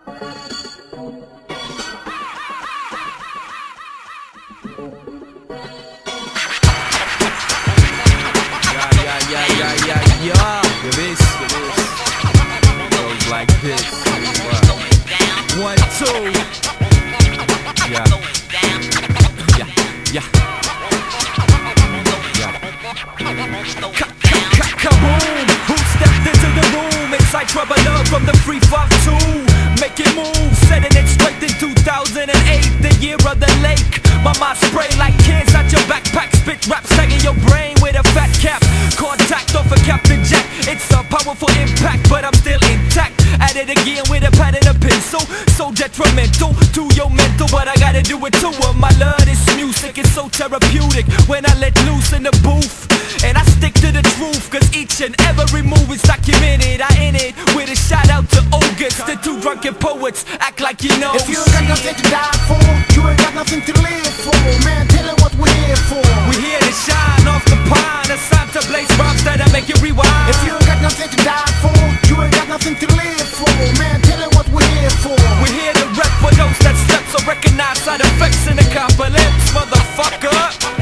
Ja, gewiss. Goes like this. One, two. Yeah. Kaboom! Who stepped into the room? Inside trouble up from the 352. Making moves, setting it straight in 2008, the year of the lake. My mind spray like cans out your backpack. Spit raps tagging your brain with a fat cap. Contact off a Captain Jack. It's a powerful impact, but I'm still intact. At it again with a pad and a pencil. So detrimental to your mental, but I gotta do it to 'em. My love, this music is so therapeutic when I let loose in the booth. And I stick to the truth, cause each and every move is documented. I end it with a shout out to August. The two drunken poets act like you know. If you ain't got nothing to die for, you ain't got nothing to live for. Man, tell it what we're here for. We're here to shine off the pine. It's time to blaze rhymes that'll make you rewind. If you ain't got nothing to die for, you ain't got nothing to live for. Man, tell it what we're here for. We're here to rep for those that step, so recognize side effects and apocalypse, motherfucker.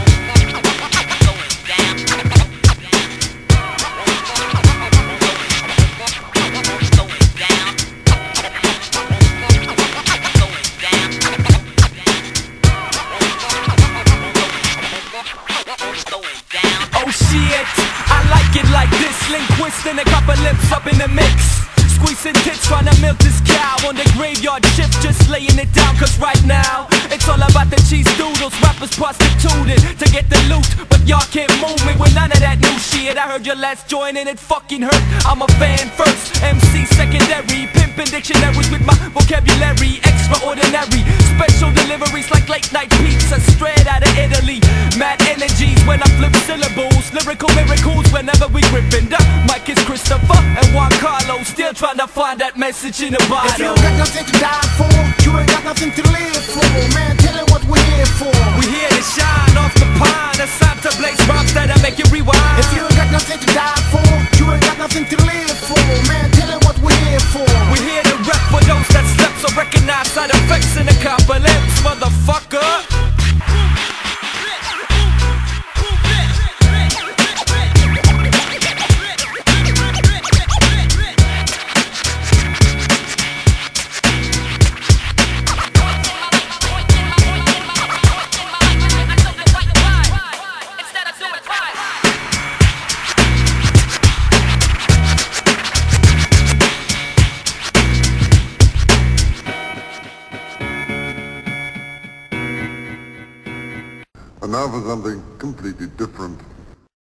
Oh shit, I like it like this. Linguist and apocalypse up in the mix. Squeezing tits trying to milk this cow on the graveyard shift, just laying it down. Cause right now, it's all about the cheese doodles. Rappers prostituted to get the loot, but y'all can't move me with none of that new shit. I heard your last joint and it fucking hurt. I'm a fan first, MC secondary. Pimpin' dictionaries with my vocabulary. Extraordinary, special deliveries like late night pizza straight out of Italy. Mad energies when I flip syllables. Lyrical miracles whenever we grippin'. The mic is Christopher and Juan Carlos, still trying to find that message in the bottle. If you ain't got nothing to die for, you ain't got nothing to live for. Man, tell it what we're here for. We're here to shine off the pine. It's time to blaze rhymes that'll make you rewind. If you ain't got nothing to die for, you ain't got nothing to live for. Man, tell it what we're here for. We're here to rep for those that step, so recognize side effects and apocalypse, motherfucker. And now for something completely different.